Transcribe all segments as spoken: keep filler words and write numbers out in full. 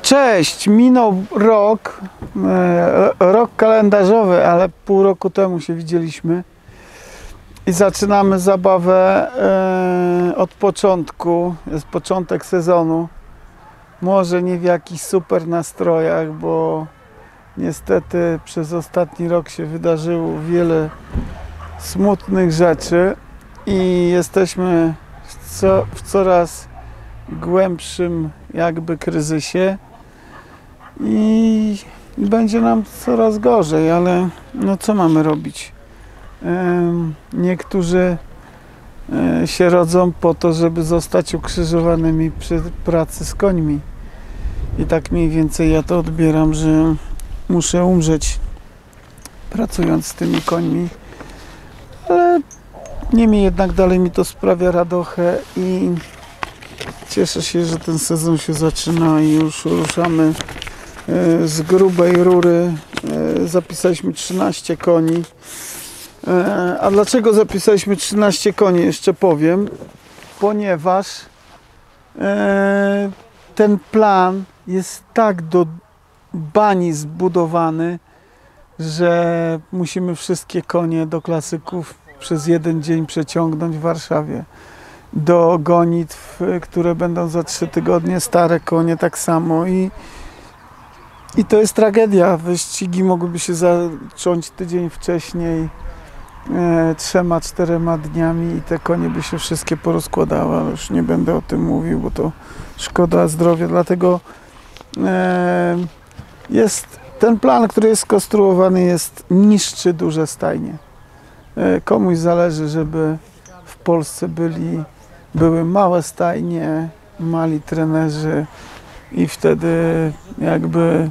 Cześć! Minął rok, e, rok kalendarzowy, ale pół roku temu się widzieliśmy i zaczynamy zabawę e, od początku. Jest początek sezonu. Może nie w jakichś super nastrojach, bo niestety przez ostatni rok się wydarzyło wiele smutnych rzeczy i jesteśmy w, co, w coraz głębszym jakby kryzysie i będzie nam coraz gorzej, ale no co mamy robić? Niektórzy się rodzą po to, żeby zostać ukrzyżowanymi przy pracy z końmi i tak mniej więcej ja to odbieram, że muszę umrzeć pracując z tymi końmi, ale niemniej jednak dalej mi to sprawia radochę i cieszę się, że ten sezon się zaczyna i już ruszamy z grubej rury. Zapisaliśmy trzynaście koni. A dlaczego zapisaliśmy trzynaście koni? Jeszcze powiem. Ponieważ ten plan jest tak do bani zbudowany, że musimy wszystkie konie do klasyków przez jeden dzień przeciągnąć w Warszawie. Do gonitw, które będą za trzy tygodnie, stare konie tak samo i, i to jest tragedia. Wyścigi mogłyby się zacząć tydzień wcześniej, e, trzema, czterema dniami i te konie by się wszystkie porozkładały, ale już nie będę o tym mówił, bo to szkoda zdrowia, dlatego e, jest ten plan, który jest skonstruowany, jest niszczy duże stajnie. E, komuś zależy, żeby w Polsce byli Były małe stajnie, mali trenerzy i wtedy jakby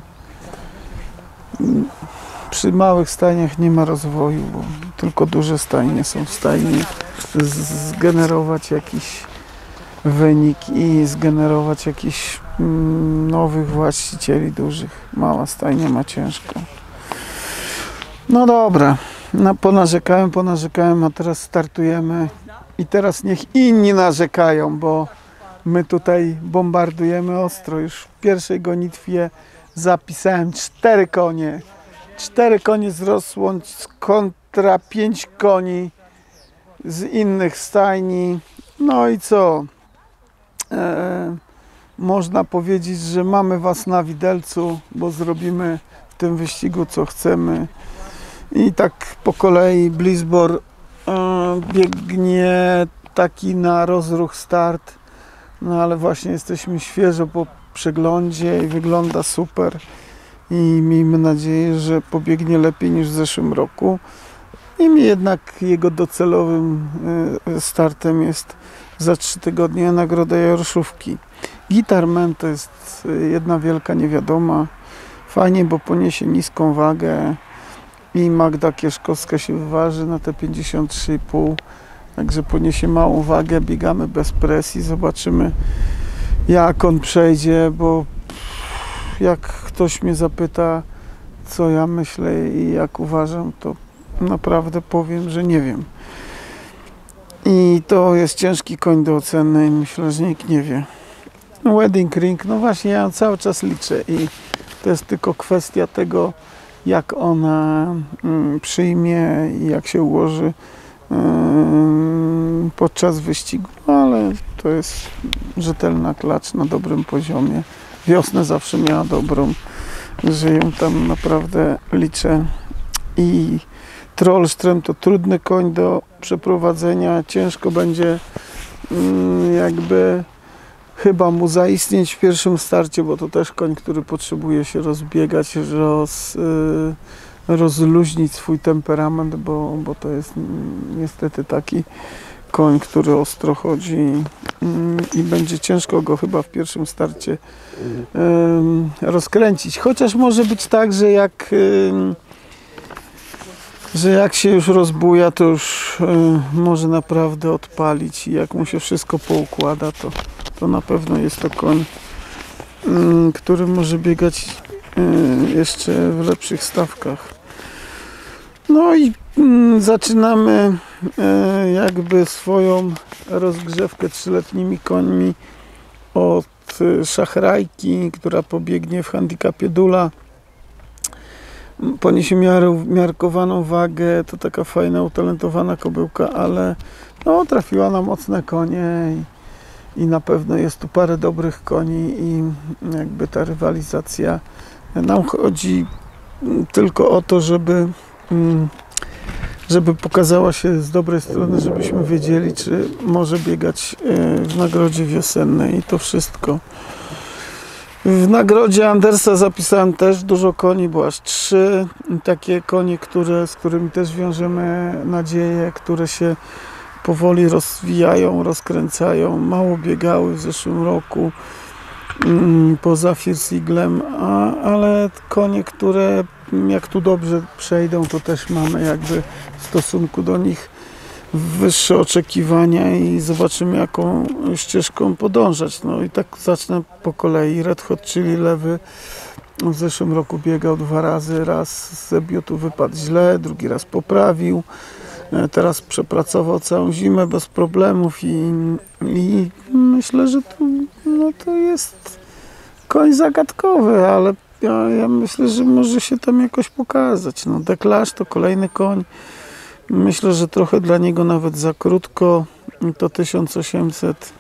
przy małych stajniach nie ma rozwoju, bo tylko duże stajnie są w stanie zgenerować jakiś wynik i zgenerować jakichś nowych właścicieli dużych. Mała stajnia ma ciężko. No dobra, no, ponarzekałem, ponarzekałem, a teraz startujemy. I teraz niech inni narzekają, bo my tutaj bombardujemy ostro. Już w pierwszej gonitwie zapisałem cztery konie. Cztery konie z Rosłąc kontra pięć koni z innych stajni. No i co? E, można powiedzieć, że mamy was na widelcu, bo zrobimy w tym wyścigu co chcemy. I tak po kolei Blizbor biegnie taki na rozruch start, no ale właśnie jesteśmy świeżo po przeglądzie i wygląda super i miejmy nadzieję, że pobiegnie lepiej niż w zeszłym roku. Niemniej jednak jego docelowym startem jest za trzy tygodnie Nagroda Jorszówki. Guitarman to jest jedna wielka niewiadoma. Fajnie, bo poniesie niską wagę i Magda Kieszkowska się wyważy na te pięćdziesiąt trzy i pół, także poniesie małą wagę, biegamy bez presji, zobaczymy jak on przejdzie, bo jak ktoś mnie zapyta co ja myślę i jak uważam, to naprawdę powiem, że nie wiem. I to jest ciężki koń do oceny i myślę, że nikt nie wie. No, Wedding Ring, no właśnie ja cały czas liczę i to jest tylko kwestia tego, jak ona mm, przyjmie i jak się ułoży mm, podczas wyścigu, ale to jest rzetelna klacz na dobrym poziomie. Wiosnę zawsze miała dobrą, że ją tam naprawdę liczę. I Trollström to trudny koń do przeprowadzenia, ciężko będzie mm, jakby chyba mu zaistnieć w pierwszym starcie, bo to też koń, który potrzebuje się rozbiegać, roz, rozluźnić swój temperament, bo, bo to jest niestety taki koń, który ostro chodzi i będzie ciężko go chyba w pierwszym starcie um, rozkręcić. Chociaż może być tak, że jak um, że jak się już rozbuja, to już um, może naprawdę odpalić i jak mu się wszystko poukłada, to to na pewno jest to koń, który może biegać jeszcze w lepszych stawkach. No i zaczynamy jakby swoją rozgrzewkę trzyletnimi końmi od Szachrajki, która pobiegnie w handicapie Dula. Poniesie miarę, miarkowaną wagę, to taka fajna, utalentowana kobyłka, ale no, trafiła na mocne konie i, i na pewno jest tu parę dobrych koni i jakby ta rywalizacja, nam chodzi tylko o to, żeby żeby pokazała się z dobrej strony, żebyśmy wiedzieli, czy może biegać w nagrodzie wiosennej i to wszystko. W nagrodzie Andersa zapisałem też dużo koni, bo aż trzy takie konie, które, z którymi też wiążemy nadzieję, które się powoli rozwijają, rozkręcają, mało biegały w zeszłym roku poza First Eaglem, a, ale konie, które jak tu dobrze przejdą, to też mamy jakby w stosunku do nich wyższe oczekiwania i zobaczymy, jaką ścieżką podążać. No i tak zacznę po kolei. Red Hot, czyli lewy, w zeszłym roku biegał dwa razy. Raz z debiutu wypadł źle, drugi raz poprawił. Teraz przepracował całą zimę bez problemów i, i myślę, że to, no to jest koń zagadkowy, ale ja, ja myślę, że może się tam jakoś pokazać. No, Declash to kolejny koń. Myślę, że trochę dla niego nawet za krótko, to tysiąc osiemset.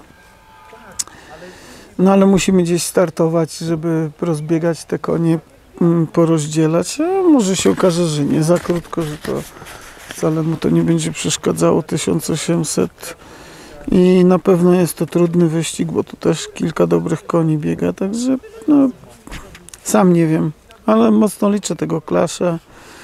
No ale musimy gdzieś startować, żeby rozbiegać te konie, porozdzielać. A może się okaże, że nie za krótko, że to wcale mu to nie będzie przeszkadzało. tysiąc osiemset i na pewno jest to trudny wyścig, bo tu też kilka dobrych koni biega, także no, sam nie wiem, ale mocno liczę tego Clasha.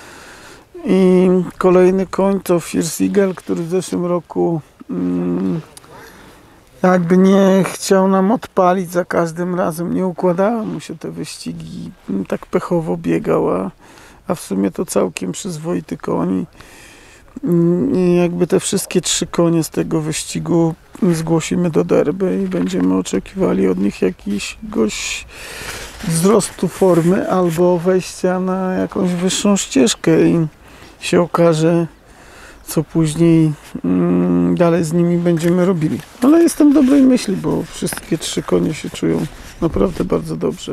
I kolejny koń to First Eagle, który w zeszłym roku mm, jakby nie chciał nam odpalić za każdym razem, nie układały mu się te wyścigi, tak pechowo biegał, a, a w sumie to całkiem przyzwoity koń. I jakby te wszystkie trzy konie z tego wyścigu zgłosimy do derby i będziemy oczekiwali od nich jakiegoś wzrostu formy albo wejścia na jakąś wyższą ścieżkę i się okaże, co później mm, dalej z nimi będziemy robili. Ale jestem dobrej myśli, bo wszystkie trzy konie się czują naprawdę bardzo dobrze.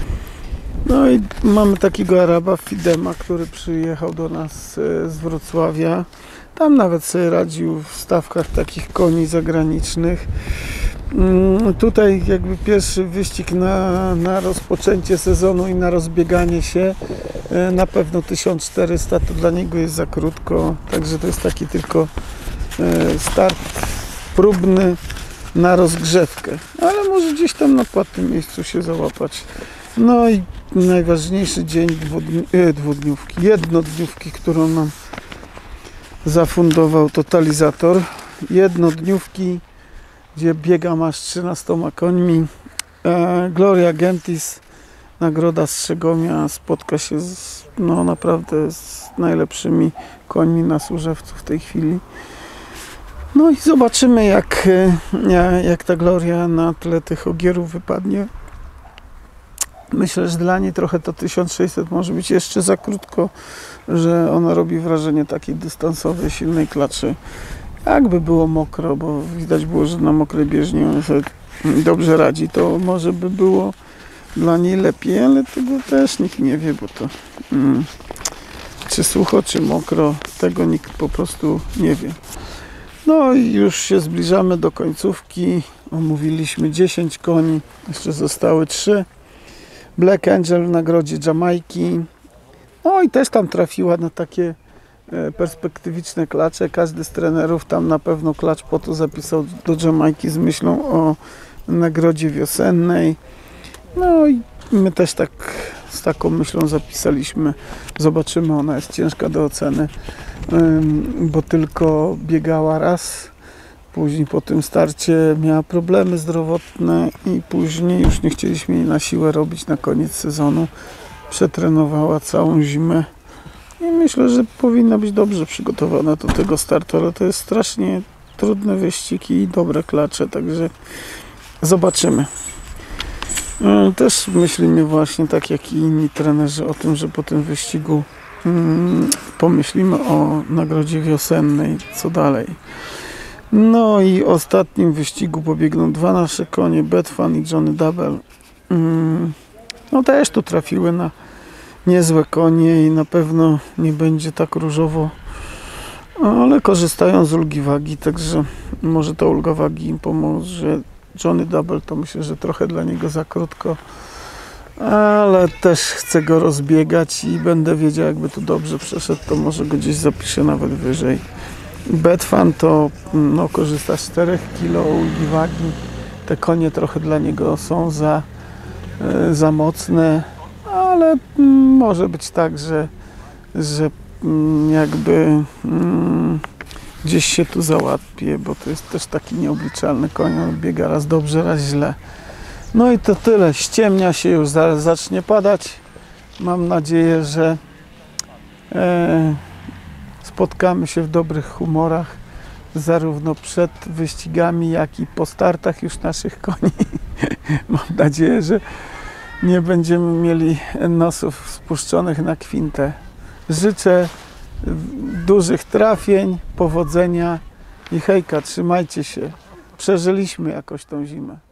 No i mamy takiego Araba Fidema, który przyjechał do nas z Wrocławia. Tam nawet sobie radził w stawkach takich koni zagranicznych. Tutaj jakby pierwszy wyścig na, na rozpoczęcie sezonu i na rozbieganie się. Na pewno tysiąc czterysta to dla niego jest za krótko, także to jest taki tylko start próbny na rozgrzewkę, ale może gdzieś tam na płatnym miejscu się załapać. No i najważniejszy dzień dwudni e, dwudniówki, jednodniówki, którą nam zafundował totalizator. Jednodniówki, gdzie biegam aż trzynastoma końmi. E, Gloria Gentis, nagroda Strzegomia, spotka się z, no naprawdę z najlepszymi końmi na Służewcu w tej chwili. No i zobaczymy, jak, jak ta Gloria na tle tych ogierów wypadnie. Myślę, że dla niej trochę to tysiąc sześćset może być jeszcze za krótko, że ona robi wrażenie takiej dystansowej, silnej klaczy. Jakby było mokro, bo widać było, że na mokrej bieżni ona sobie dobrze radzi, to może by było dla niej lepiej, ale tego też nikt nie wie, bo to mm, czy sucho, czy mokro, tego nikt po prostu nie wie. No i już się zbliżamy do końcówki. Omówiliśmy dziesięć koni, jeszcze zostały trzy. Black Angel w nagrodzie Jamajki. No i też tam trafiła na takie perspektywiczne klacze. Każdy z trenerów tam na pewno klacz po to zapisał do Jamajki z myślą o nagrodzie wiosennej. No i my też tak z taką myślą zapisaliśmy. Zobaczymy, ona jest ciężka do oceny, bo tylko biegała raz. Później po tym starcie miała problemy zdrowotne i później już nie chcieliśmy jej na siłę robić na koniec sezonu. Przetrenowała całą zimę i myślę, że powinna być dobrze przygotowana do tego startu, ale to jest strasznie trudny wyścig i dobre klacze, także zobaczymy. Też myślimy właśnie tak jak i inni trenerzy o tym, że po tym wyścigu hmm, pomyślimy o nagrodzie wiosennej, co dalej. No i w ostatnim wyścigu pobiegną dwa nasze konie, Betfan i Johnny Double. Mm, no też tu trafiły na niezłe konie i na pewno nie będzie tak różowo, ale korzystają z ulgi wagi, także może ta ulga wagi im pomoże. Johnny Double to myślę, że trochę dla niego za krótko, ale też chcę go rozbiegać i będę wiedział, jakby tu dobrze przeszedł, to może go gdzieś zapiszę nawet wyżej. Betfan to no, korzysta z czterech kilo ulgi wagi. Te konie trochę dla niego są za, e, za mocne, ale mm, może być tak, że, że mm, jakby mm, gdzieś się tu załapie, bo to jest też taki nieobliczalny koń, on biega raz dobrze, raz źle. No i to tyle, ściemnia się, już zaraz zacznie padać. Mam nadzieję, że e, spotkamy się w dobrych humorach, zarówno przed wyścigami, jak i po startach już naszych koni. Mam nadzieję, że nie będziemy mieli nosów spuszczonych na kwintę. Życzę dużych trafień, powodzenia i hejka, trzymajcie się. Przeżyliśmy jakoś tą zimę.